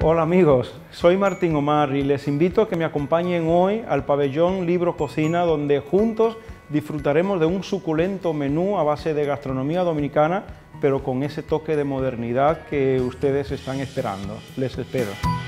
Hola amigos, soy Martín Omar y les invito a que me acompañen hoy al pabellón Libro Cocina, donde juntos disfrutaremos de un suculento menú a base de gastronomía dominicana, pero con ese toque de modernidad que ustedes están esperando. Les espero.